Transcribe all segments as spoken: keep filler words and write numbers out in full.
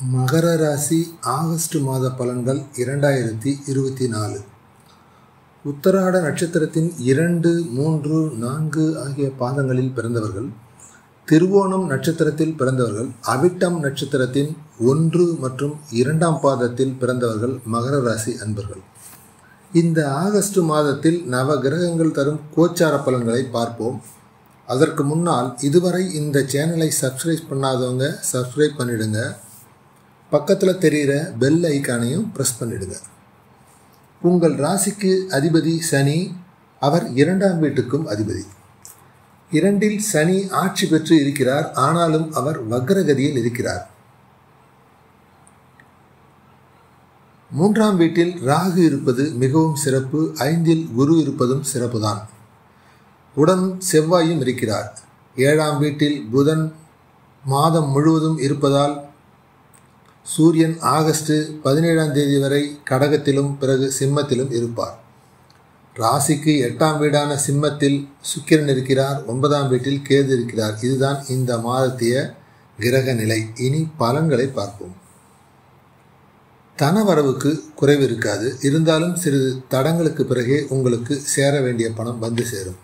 மகர ராசி ஆகஸ்ட் மாத பலன்கள் இரண்டாயிரத்தி இருபத்தி நாலு. உத்தராட நட்சத்திரத்தின் இரண்டு மூன்று நான்கு ஆகிய பாதங்களில் பிறந்தவர்கள், திருவோணம் நட்சத்திரத்தில் பிறந்தவர்கள், அவிட்டம் நட்சத்திரத்தின் ஒன்று மற்றும் இரண்டாம் பாதத்தில் பிறந்தவர்கள் மகர ராசி அன்பர்கள். இந்த ஆகஸ்ட் மாதத்தில் நவ கிரகங்கள் தரும் கோச்சார பலன்களை பார்ப்போம். அதற்கு முன்னால் இதுவரை இந்த சேனலை சப்ஸ்கிரைப் பண்ணாதவங்க சப்ஸ்கிரைப் பண்ணிடுங்க. பக்கத்தில் தெரிகிற பெல் ஐக்கானையும் ப்ரெஸ் பண்ணிடுங்க. உங்கள் ராசிக்கு அதிபதி சனி, அவர் இரண்டாம் வீட்டுக்கும் அதிபதி. இரண்டில் சனி ஆட்சி பெற்று இருக்கிறார், ஆனாலும் அவர் வக்ரகதியில் இருக்கிறார். மூன்றாம் வீட்டில் ராகு இருப்பது மிகவும் சிறப்பு. ஐந்தில் குரு இருப்பதும் சிறப்புதான். உடன் செவ்வாயும் இருக்கிறார். ஏழாம் வீட்டில் புதன் மாதம் முழுவதும் இருப்பதால் சூரியன் ஆகஸ்ட் பதினேழாம் தேதி வரை கடகத்திலும் பிறகு சிம்மத்திலும் இருப்பார். ராசிக்கு எட்டாம் வீடான சிம்மத்தில் சுக்கிரன் இருக்கிறார். ஒன்பதாம் வீட்டில் கேது இருக்கிறார். இதுதான் இந்த மாதத்திய கிரக நிலை. இனி பலன்களை பார்ப்போம். தனவரவுக்கு குறைவு இருக்காது. இருந்தாலும் சிறிது தடங்களுக்கு பிறகே உங்களுக்கு சேர வேண்டிய பணம் வந்து சேரும்.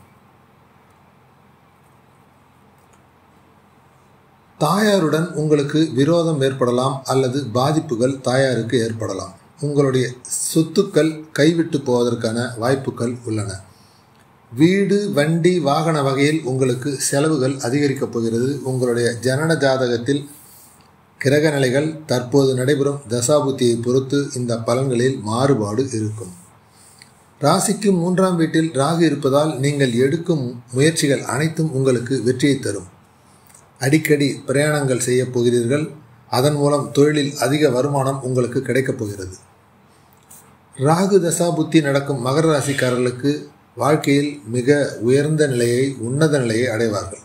தாயாருடன் உங்களுக்கு விரோதம் ஏற்படலாம் அல்லது பாதிப்புகள் தாயாருக்கு ஏற்படலாம். உங்களுடைய சொத்துக்கள் கைவிட்டு போவதற்கான வாய்ப்புகள் உள்ளன. வீடு, வண்டி, வாகன வகையில் உங்களுக்கு செலவுகள் அதிகரிக்கப் போகிறது. உங்களுடைய ஜனன ஜாதகத்தில் கிரக நிலைகள் தற்போது நடைபெறும் தசாபுத்தியை பொறுத்து இந்த பலன்களில் மாறுபாடு இருக்கும். ராசிக்கு மூன்றாம் வீட்டில் ராகு இருப்பதால் நீங்கள் எடுக்கும் முயற்சிகள் அனைத்தும் உங்களுக்கு வெற்றியை தரும். அடிக்கடி பிரயாணங்கள் செய்ய போகிறீர்கள். அதன் மூலம் தொழிலில் அதிக வருமானம் உங்களுக்கு கிடைக்கப் போகிறது. ராகு தசாபுத்தி நடக்கும் மகர ராசிக்காரர்களுக்கு வாழ்க்கையில் மிக உயர்ந்த நிலையை, உன்னத நிலையை அடைவார்கள்.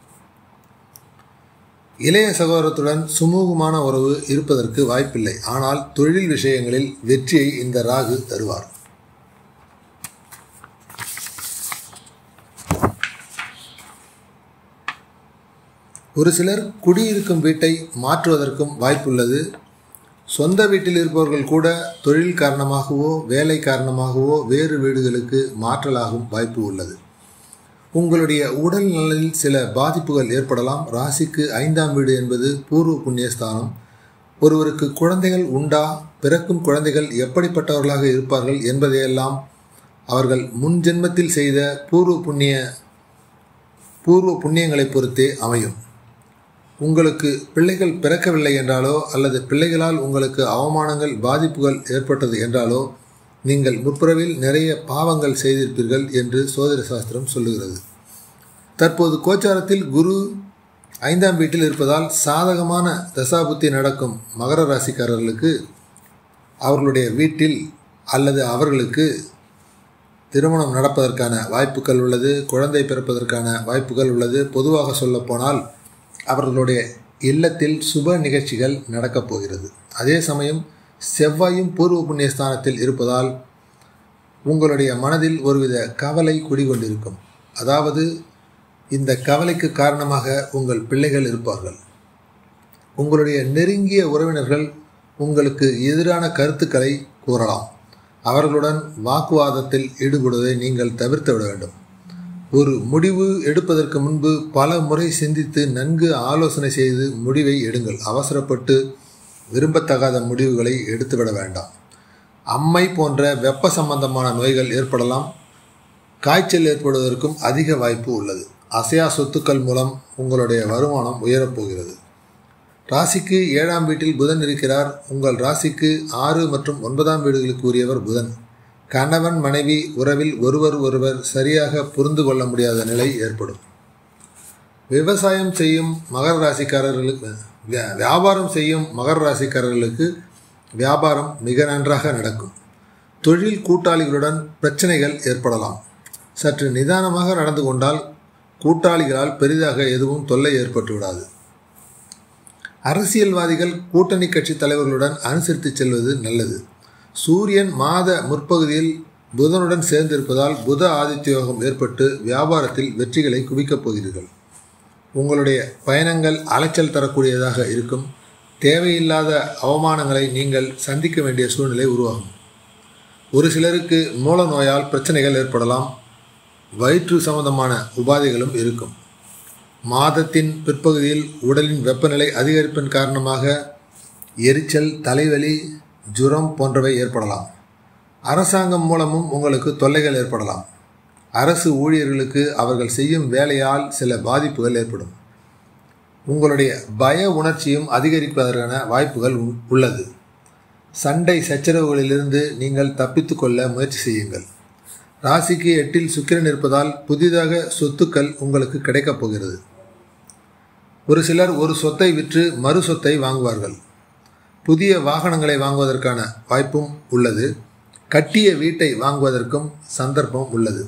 இளைய சகோதரத்துடன் சுமூகமான உறவு இருப்பதற்கு வாய்ப்பில்லை. ஆனால் தொழில் விஷயங்களில் வெற்றியை இந்த ராகு தருவார். ஒரு சிலர் குடியிருக்கும் வீட்டை மாற்றுவதற்கும் வாய்ப்புள்ளது. சொந்த வீட்டில் இருப்பவர்கள் கூட தொழில் காரணமாகவோ வேலை காரணமாகவோ வேறு வீடுகளுக்கு மாற்றலாகும் வாய்ப்பு உள்ளது. உங்களுடைய உடல் நலனில் சில பாதிப்புகள் ஏற்படலாம். ராசிக்கு ஐந்தாம் வீடு என்பது பூர்வ புண்ணியஸ்தானம். ஒருவருக்கு குழந்தைகள் உண்டா, பிறக்கும் குழந்தைகள் எப்படிப்பட்டவர்களாக இருப்பார்கள் என்பதையெல்லாம் அவர்கள் முன் ஜென்மத்தில் செய்த பூர்வ புண்ணிய பூர்வ புண்ணியங்களை பொறுத்தே அமையும். உங்களுக்கு பிள்ளைகள் பிறக்கவில்லை என்றாலோ அல்லது பிள்ளைகளால் உங்களுக்கு அவமானங்கள், பாதிப்புகள் ஏற்பட்டது என்றாலோ நீங்கள் முற்பிறவில் நிறைய பாவங்கள் செய்திருப்பீர்கள் என்று சோதிட சாஸ்திரம் சொல்லுகிறது. தற்போது கோச்சாரத்தில் குரு ஐந்தாம் வீட்டில் இருப்பதால் சாதகமான தசாபுத்தி நடக்கும் மகர ராசிக்காரர்களுக்கு அவர்களுடைய வீட்டில் அல்லது அவர்களுக்கு திருமணம் நடப்பதற்கான வாய்ப்புகள் உள்ளது. குழந்தை பிறப்பதற்கான வாய்ப்புகள் உள்ளது. பொதுவாக சொல்லப்போனால் அவர்களுடைய இல்லத்தில் சுப நிகழ்ச்சிகள் நடக்கப் போகிறது. அதே சமயம் செவ்வாயும் பூர்வ புண்ணியஸ்தானத்தில் இருப்பதால் உங்களுடைய மனதில் ஒருவித கவலை குடிகொண்டிருக்கும். அதாவது இந்த கவலைக்கு காரணமாக உங்கள் பிள்ளைகள் இருப்பார்கள். உங்களுடைய நெருங்கிய உறவினர்கள் உங்களுக்கு எதிரான கருத்துக்களை கூறலாம். அவர்களுடன் வாக்குவாதத்தில் ஈடுபடுவதை நீங்கள் தவிர்த்து விட வேண்டும். ஒரு முடிவு எடுப்பதற்கு முன்பு பல முறை சிந்தித்து நன்கு ஆலோசனை செய்து முடிவை எடுங்கள். அவசரப்பட்டு விரும்பத்தகாத முடிவுகளை எடுத்துவிட வேண்டாம். அம்மை போன்ற வெப்ப சம்பந்தமான நோய்கள் ஏற்படலாம். காய்ச்சல் ஏற்படுவதற்கும் அதிக வாய்ப்பு உள்ளது. அசையா சொத்துக்கள் மூலம் உங்களுடைய வருமானம் உயரப்போகிறது. ராசிக்கு ஏழாம் வீட்டில் புதன் இருக்கிறார். உங்கள் ராசிக்கு ஆறு மற்றும் ஒன்பதாம் வீடுகளுக்கு உரியவர் புதன். கணவன் மனைவி உறவில் ஒருவர் ஒருவர் சரியாக புரிந்து கொள்ள முடியாத நிலை ஏற்படும். விவசாயம் செய்யும் மகர ராசிக்காரர்களுக்கு வியாபாரம் செய்யும் மகர ராசிக்காரர்களுக்கு வியாபாரம் மிக நன்றாக நடக்கும். தொழில் கூட்டாளிகளுடன் பிரச்சனைகள் ஏற்படலாம். சற்று நிதானமாக நடந்து கொண்டால் கூட்டாளிகளால் பெரிதாக எதுவும் தொல்லை ஏற்பட்டு விடாது. அரசியல்வாதிகள் கூட்டணி கட்சி தலைவர்களுடன் அனுசரித்து செல்வது நல்லது. சூரியன் மாத முற்பகுதியில் புதனுடன் சேர்ந்திருப்பதால் புத ஆதித்ய யோகம் ஏற்பட்டு வியாபாரத்தில் வெற்றிகளை குவிக்கப் போகிறீர்கள். உங்களுடைய பயணங்கள் அலைச்சல் தரக்கூடியதாக இருக்கும். தேவையில்லாத அவமானங்களை நீங்கள் சந்திக்க வேண்டிய சூழ்நிலை உருவாகும். ஒரு சிலருக்கு மூல நோயால் பிரச்சனைகள் ஏற்படலாம். வயிற்று சம்பந்தமான உபாதைகளும் இருக்கும். மாதத்தின் பிற்பகுதியில் உடலின் வெப்பநிலை அதிகரிப்பின் காரணமாக எரிச்சல், தலைவலி, ஜுரம் போன்றவை ஏற்படலாம். அரசாங்கம் மூலமும் உங்களுக்கு தொல்லைகள் ஏற்படலாம். அரசு ஊழியர்களுக்கு அவர்கள் செய்யும் வேலையால் சில பாதிப்புகள் ஏற்படும். உங்களுடைய பய உணர்ச்சியும் அதிகரிப்பதற்கான வாய்ப்புகள் உள்ளது. சண்டை சச்சரவுகளிலிருந்து நீங்கள் தப்பித்து கொள்ள முயற்சி செய்யுங்கள். ராசிக்கு எட்டில் சுக்கிரன் இருப்பதால் புதிதாக சொத்துக்கள் உங்களுக்கு கிடைக்கப் போகிறது. ஒரு சிலர் ஒரு சொத்தை விற்று மறு சொத்தை வாங்குவார்கள். புதிய வாகனங்களை வாங்குவதற்கான வாய்ப்பும் உள்ளது. கட்டிய வீட்டை வாங்குவதற்கும் சந்தர்ப்பம் உள்ளது.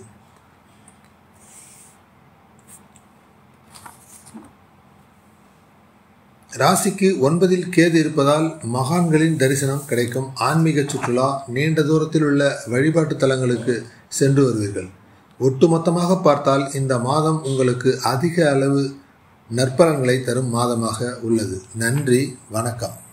ராசிக்கு ஒன்பதில் கேது இருப்பதால் மகான்களின் தரிசனம் கிடைக்கும். ஆன்மீக சுற்றுலா, நீண்ட தூரத்தில் உள்ள வழிபாட்டு தலங்களுக்கு சென்று வருவீர்கள். ஒட்டுமொத்தமாக பார்த்தால் இந்த மாதம் உங்களுக்கு அதிக அளவு நற்பலன்களை தரும் மாதமாக உள்ளது. நன்றி, வணக்கம்.